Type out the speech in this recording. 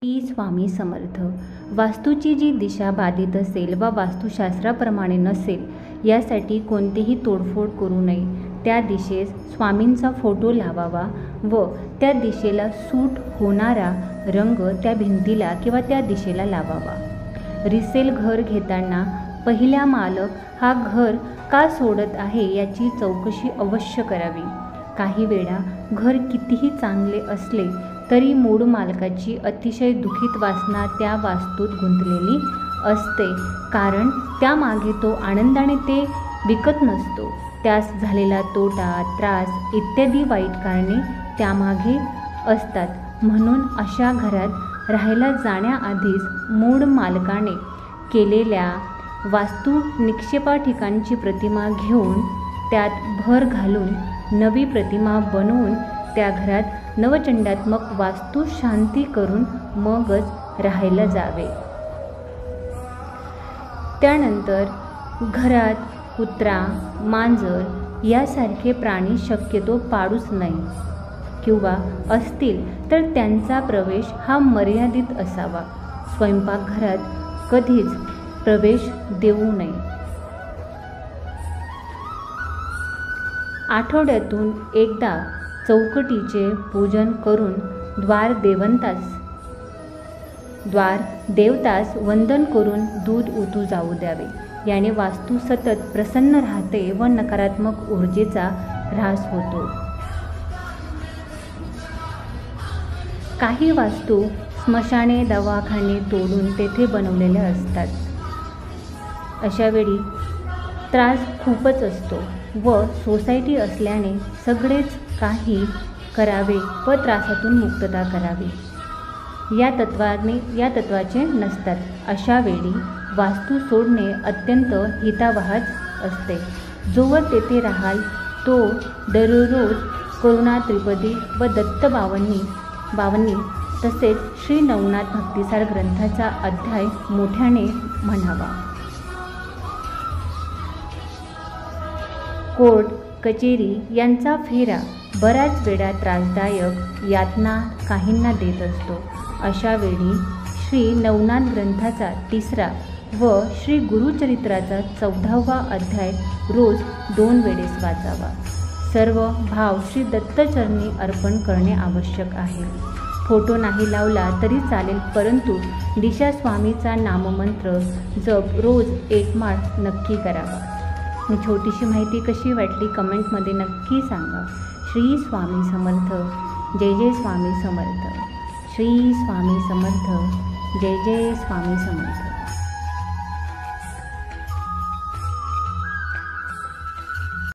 श्री स्वामी समर्थ. वास्तूची जी दिशा बाधित असेल वा वास्तुशास्त्राप्रमाणे नसेल यासाठी कोणतीही तोडफोड करू नये. त्या दिशेस स्वामींचा फोटो लावावा व त्या दिशेला सूट होणारा रंग त्या भिंतीला किंवा त्या दिशेला लावावा. रिसेल घर घेताना पहिला मालक हा घर का सोडत आहे याची चौकशी अवश्य करावी. काही वेळा घर कितीही चांगले असले तरी मूळ मालकाची अतिशय दुःखित वासना त्या वास्तूत गुंतलेली असते, कारण त्यामागे तो आनंदाने ते विकत नसतो. त्यास झालेला तोटा, त्रास इत्यादी वाईट कारणे त्यामागे असतात. म्हणून अशा घरात राहायला जाण्याआधीच मूळ मालकाने केलेल्या वास्तू निक्षेपा ठिकाणची प्रतिमा घेऊन त्यात भर घालून नवी प्रतिमा बनवून त्या घरात नवचंडात्मक वास्तू शांती करून मगच राहायला जावे. त्यानंतर घरात कुत्रा, मांजर यासारखे प्राणी शक्यतो पाळूच नये किंवा असतील तर त्यांचा प्रवेश हा मर्यादित असावा. स्वयंपाकघरात कधीच प्रवेश देऊ नये. आठवड्यातून एकदा चौकटीचे पूजन करून द्वार देवतास वंदन करून दूध ओतू जाऊ द्यावे. याने वास्तू सतत प्रसन्न राहते व नकारात्मक ऊर्जेचा ऱ्हास होतो. काही वास्तू स्मशाने, दवाखाने तोडून तेथे बनवलेल्या असतात. अशावेळी त्रास खूपच असतो व सोसायटी असल्याने सगळेच काही करावे व त्रासातून मुक्तता करावी या तत्वाचे नसतात. अशावेळी वास्तू सोडणे अत्यंत हितावहाच असते. जोवर तेथे राहाल तो दररोज करुणा त्रिपदी व दत्त बावन्नी तसेच श्री नवनाथ भक्तिसार ग्रंथाचा अध्याय मोठ्याने म्हणावा. कोर्ट कचेरी यांचा फेरा बऱ्याच वेळा त्रासदायक यातना काहींना देत असतो. अशावेळी श्री नवनाथ ग्रंथाचा 3रा व श्री गुरुचरित्राचा 14वा अध्याय रोज 2 वेळेस वाचावा. सर्व भाव श्री दत्तचरणी अर्पण करणे आवश्यक आहे. फोटो नाही लावला तरी चालेल, परंतु दिशा स्वामीचा नाममंत्र जप रोज 1 माळ नक्की करावा. ही छोटीशी माहिती कशी वाटली कमेंटमध्ये नक्की सांगा. श्री स्वामी समर्थ. जय जय स्वामी समर्थ. श्री स्वामी समर्थ. जय जय स्वामी समर्थ.